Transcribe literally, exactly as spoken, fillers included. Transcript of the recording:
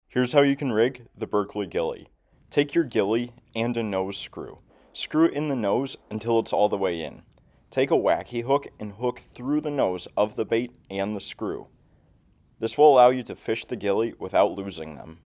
Here's how you can rig the Berkeley gilly. Take your gilly and a nose screw. Screw it in the nose until it's all the way in. Take a wacky hook and hook through the nose of the bait and the screw. This will allow you to fish the gilly without losing them.